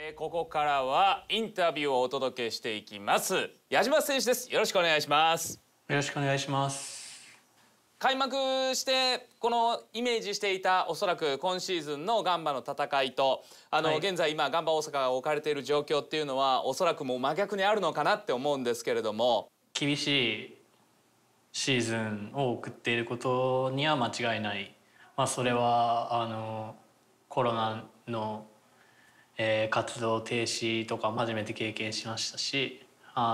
ここからはインタビューをお届けしていきます。矢島選手です。よろしくお願いします。 よろしくお願いします。 開幕してこのイメージしていたおそらく今シーズンのガンバの戦いと現在今ガンバ大阪が置かれている状況っていうのはおそらくもう真逆にあるのかなって思うんですけれども、 厳しいシーズンを送っていることには間違いない。それはコロナの活動停止とかも初めて経験しましたし、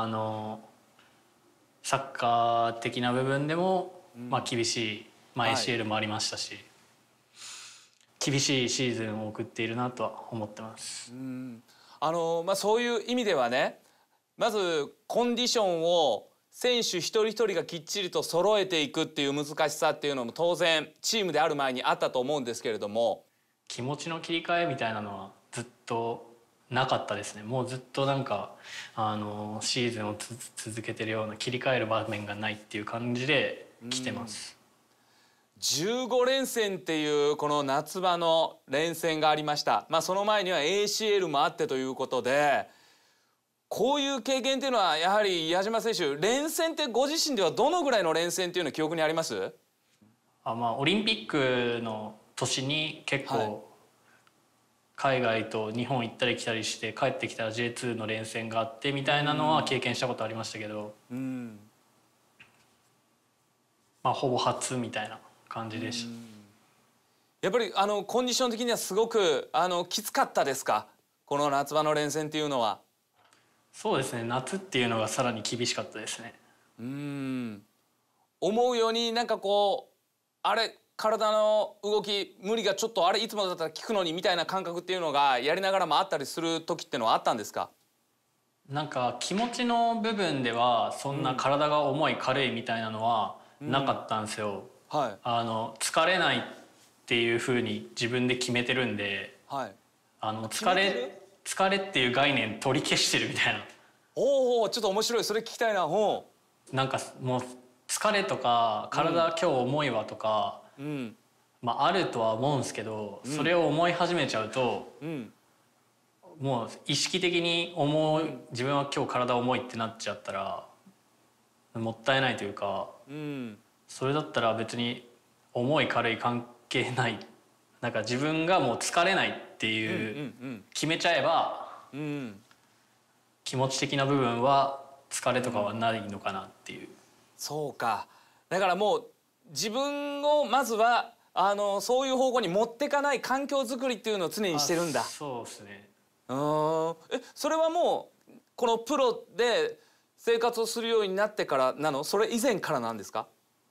サッカー的な部分でも厳しい、ACL もありましたし、厳しいシーズンを送っているなとは思ってます。 そういう意味ではね、まずコンディションを選手一人一人がきっちりと揃えていくっていう難しさっていうのも当然チームである前にあったと思うんですけれども、 気持ちの切り替えみたいなのはずっとなかったですね。もうずっとシーズンを続けてるような、切り替える場面がないっていう感じで来てます。 15連戦っていうこの夏場の連戦がありました。その前には ACL もあってということで、こういう経験っていうのはやはり矢島選手、連戦ってご自身ではどのぐらいの連戦っていうの記憶にあります？ オリンピックの年に結構、海外と日本行ったり来たりして帰ってきたら J2 の連戦があってみたいなのは経験したことありましたけど、ほぼ初みたいな感じでした。 やっぱりコンディション的にはすごくきつかったですか、この夏場の連戦っていうのは？ そうですね、夏っていうのがさらに厳しかったですね。 思うようにあれ体の動き無理がちょっといつもだったら効くのにみたいな感覚っていうのがやりながらもあったりする時ってのはあったんですか？ 気持ちの部分ではそんな体が重い軽いみたいなのはなかったんですよ。疲れないっていうふうに自分で決めてるんで、疲れっていう概念取り消してるみたいな。 おお、ちょっと面白い、それ聞きたいな。 もう疲れとか体今日重いわとか、あるとは思うんですけど、それを思い始めちゃうと、もう意識的に自分は今日体重いってなっちゃったらもったいないというか、それだったら別に重い軽い関係ない、自分がもう疲れないっていう決めちゃえば、気持ち的な部分は疲れとかはないのかなっていう。 そうか、だからもう自分をまずはそういう方向に持ってかない環境づくりっていうのを常にしてるんだ。 そうですね。 それはもうこのプロで生活をするようになってからなの？それ以前からなんですか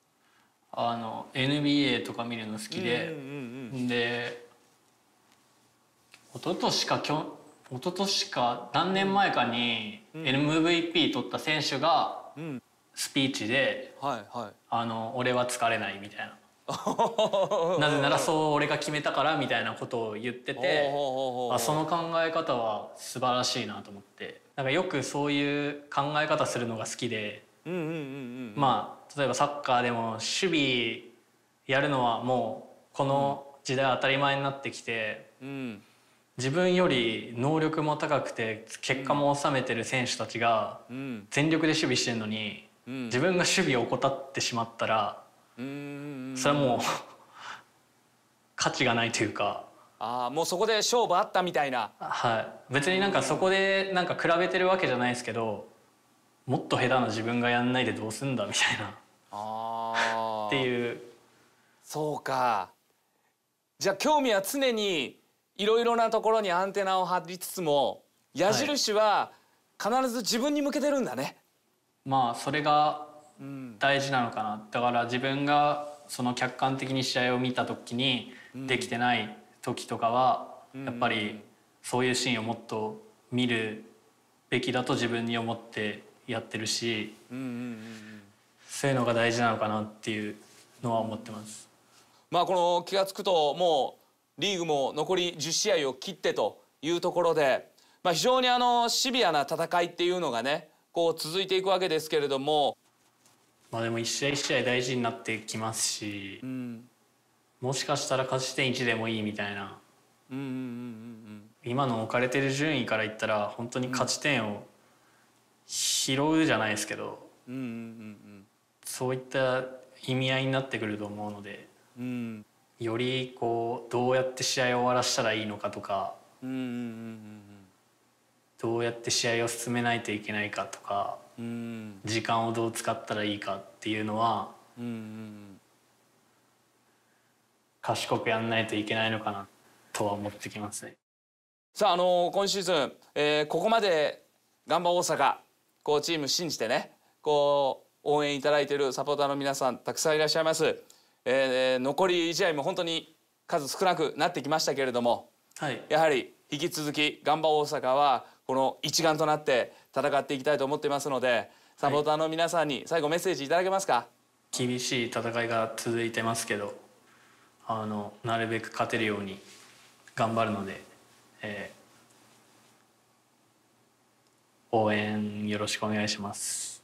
？NBA とか見るの好きで、で一昨年か何年前かに MVP 取った選手がスピーチで「俺は疲れない」みたいななぜならそう俺が決めたからみたいなことを言ってて、その考え方は素晴らしいなと思って、よくそういう考え方するのが好きで、例えばサッカーでも守備やるのはもうこの時代当たり前になってきて、自分より能力も高くて結果も収めてる選手たちが全力で守備してるのに、自分が守備を怠ってしまったらそれはもう価値がないというか。 もうそこで勝負あったみたいな。 別にそこで比べてるわけじゃないですけど、もっと下手な自分がやんないでどうすんだみたいなっていう。 そうか、じゃあ興味は常にいろいろなところにアンテナを張りつつも矢印は必ず自分に向けてるんだね。 それが大事なのかな。だから自分がその客観的に試合を見た時にできてない時とかはやっぱりそういうシーンをもっと見るべきだと自分に思ってやってるし、そういうのが大事なのかなっていうのは思ってます。 この気が付くともうリーグも残り10試合を切ってというところで、非常にシビアな戦いっていうのがね続いていくわけですけれども、 でも一試合一試合大事になってきますし、もしかしたら勝ち点1でもいいみたいな、1 今の置かれてる順位から言ったら本当に勝ち点を拾うじゃないですけど、そういった意味合いになってくると思うので、よりこうどうやって試合を終わらせたらいいのかとか、どうやって試合を進めないといけないかとか、時間をどう使ったらいいかっていうのは、賢くやんないといけないのかなとは思ってきますね。 さあ、今シーズン、ここまでガンバ大阪こうチーム信じてねこう応援いただいているサポーターの皆さんたくさんいらっしゃいます。残り試合も本当に数少なくなってきましたけれども、 はい、 やはり引き続きガンバ大阪はこの一丸となって戦っていきたいと思っていますので、サポーターの皆さんに最後メッセージいただけますか？ 厳しい戦いが続いてますけど、なるべく勝てるように頑張るので、応援よろしくお願いします。